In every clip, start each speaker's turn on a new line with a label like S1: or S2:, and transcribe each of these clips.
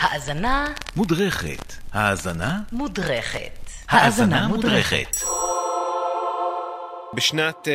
S1: האזנה
S2: מודרכת. האזנה
S1: מודרכת.
S2: האזנה מודרכת.
S3: בשנת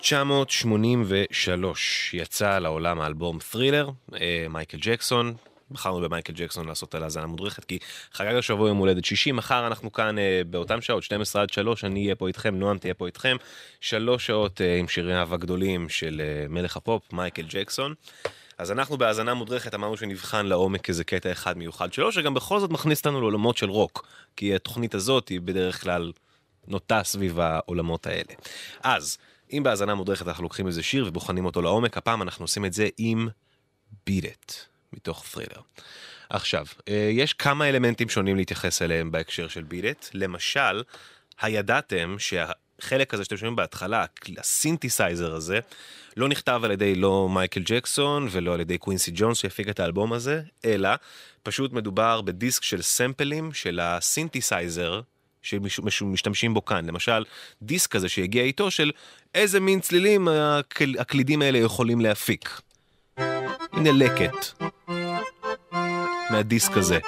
S3: 1983 יצא לעולם האלבום ת'רילר, מייקל ג'קסון. בחרנו במייקל ג'קסון לעשות על האזנה מודרכת, כי חגג השבוע יום הולדת 60, מחר אנחנו כאן באותם שעות, 12 עד 3, אני אהיה פה איתכם, נועם תהיה פה איתכם, 3 שעות עם שיריו הגדולים של מלך הפופ, מייקל ג'קסון. אז אנחנו בהאזנה מודרכת אמרנו שנבחן לעומק איזה קטע אחד מיוחד שלו, שגם בכל זאת מכניס לנו לעולמות של רוק, כי התוכנית הזאת היא בדרך כלל נוטה סביב העולמות האלה. אז, אם בהאזנה מודרכת אנחנו לוקחים איזה שיר ובוחנים אותו לעומק, הפעם אנחנו עושים את זה עם Beat It, מתוך ת'רילר. עכשיו, יש כמה אלמנטים שונים להתייחס אליהם בהקשר של Beat It. למשל, הידעתם שהחלק הזה שאתם שומעים בהתחלה, הסינתסייזר הזה, לא נכתב על ידי לא מייקל ג'קסון ולא על ידי קווינסי ג'ונס שהפיק את האלבום הזה, אלא פשוט מדובר בדיסק של סמפלים של הסינתסייזר שמשתמשים בו כאן. למשל, דיסק הזה שהגיע איתו של איזה מין צלילים הקלידים האלה יכולים להפיק. הנה לקט מהדיסק הזה.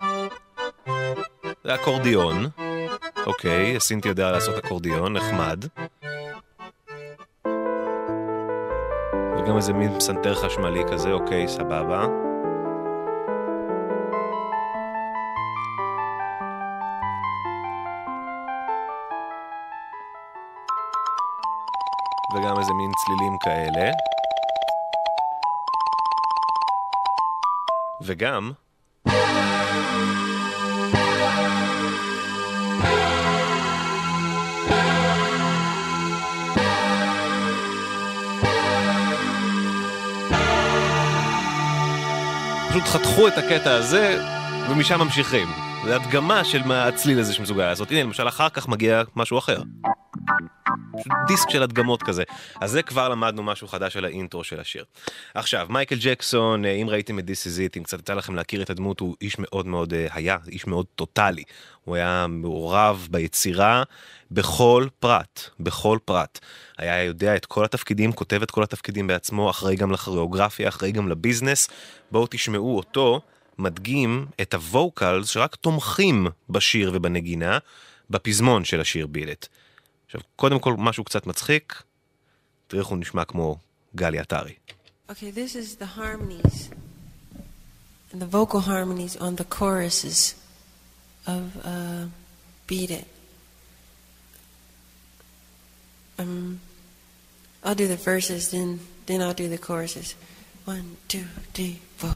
S3: זה אקורדיון. אוקיי, הסינתי יודע לעשות אקורדיון, נחמד. וגם איזה מין פסנתר חשמלי כזה, אוקיי, סבבה. וגם איזה מין צלילים כאלה. וגם פשוט חתכו את הקטע הזה ומשם ממשיכים. זה הדגמה של הצליל הזה שמסוגל לעשות. הנה, למשל אחר כך מגיע משהו אחר. דיסק של הדגמות כזה. אז זה כבר למדנו משהו חדש על האינטרו של השיר. עכשיו, מייקל ג'קסון, אם ראיתם את This Is It, אם קצת יצא לכם להכיר את הדמות, הוא איש מאוד מאוד, איש מאוד טוטלי. הוא היה מעורב ביצירה בכל פרט, בכל פרט. היה יודע את כל התפקידים, כותב את כל התפקידים בעצמו, אחראי גם לכוריאוגרפיה, אחראי גם לביזנס. בואו תשמעו אותו מדגים את הווקלס שרק תומכים בשיר ובנגינה, בפזמון של השיר Beat It. עכשיו, קודם כל משהו קצת מצחיק, תראו איך הוא נשמע כמו גלי עטרי.
S4: Okay, this is the harmonies, and the vocal harmonies on the choruses of Beat It. I'll do the verses, then I'll do the choruses. 1, 2, 3, 4.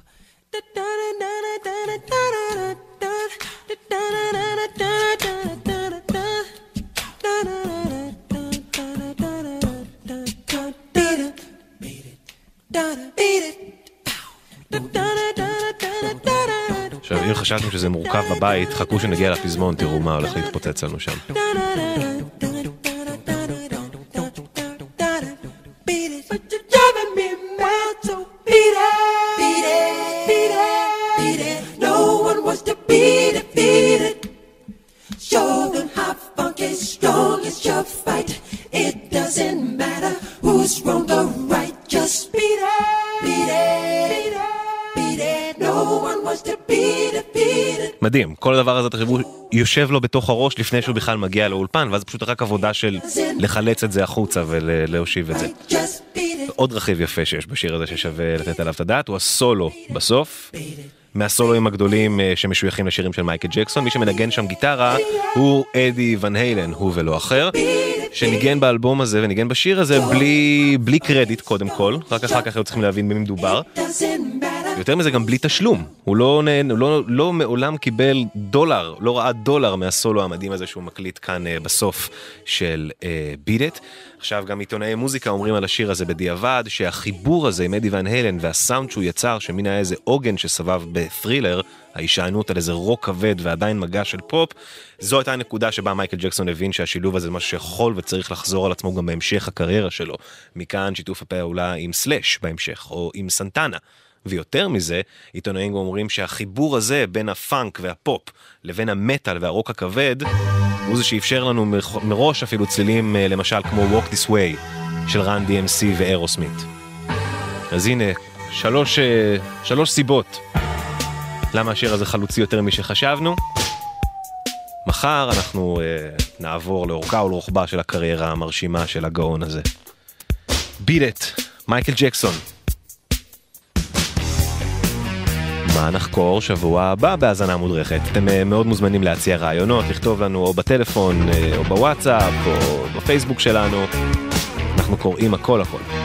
S3: עכשיו, אם חשבתם שזה מורכב בבית, חכו שנגיע לפזמון, תראו מה הולך להתפוצץ לנו שם. מדהים, כל הדבר הזה תחשבו יושב לו בתוך הראש לפני שהוא בכלל מגיע לאולפן, ואז פשוט רק עבודה של לחלץ את זה החוצה ולהושיב את זה. עוד רכיב יפה שיש בשיר הזה ששווה לתת עליו את הדעת, הוא הסולו בסוף, מהסולואים הגדולים שמשויכים לשירים של מייקל ג'קסון. מי שמנגן שם גיטרה הוא אדי ון היילן, הוא ולא אחר, שניגן באלבום הזה וניגן בשיר הזה בלי קרדיט קודם כל, רק אחר כך היו צריכים להבין במי מדובר. יותר מזה גם בלי תשלום, הוא לא מעולם קיבל דולר, לא ראה דולר מהסולו המדהים הזה שהוא מקליט כאן בסוף של Beat It. עכשיו גם עיתונאי מוזיקה אומרים על השיר הזה בדיעבד, שהחיבור הזה עם אדי ון היילן והסאונד שהוא יצר, שמין היה איזה עוגן שסבב בת'רילר, ההישענות על איזה רוק כבד ועדיין מגע של פופ, זו הייתה הנקודה שבה מייקל ג'קסון הבין שהשילוב הזה משהו שיכול וצריך לחזור על עצמו גם בהמשך הקריירה שלו. מכאן שיתוף הפעולה עם סלאש בהמשך, או עם סנטנה. ויותר מזה, עיתונאים אומרים שהחיבור הזה בין הפאנק והפופ לבין המטל והרוק הכבד, הוא זה שאפשר לנו מראש אפילו צלילים למשל כמו Walk This Way של רן DMC ואירוסמית. אז הנה, שלוש סיבות למה השיר הזה חלוצי יותר משחשבנו. מחר אנחנו נעבור לאורכה ולרוחבה של הקריירה המרשימה של הגאון הזה. Beat It, מייקל ג'קסון. מה נחקור שבוע הבא בהאזנה מודרכת? אתם מאוד מוזמנים להציע רעיונות, לכתוב לנו או בטלפון או בוואטסאפ או בפייסבוק שלנו. אנחנו קוראים הכל.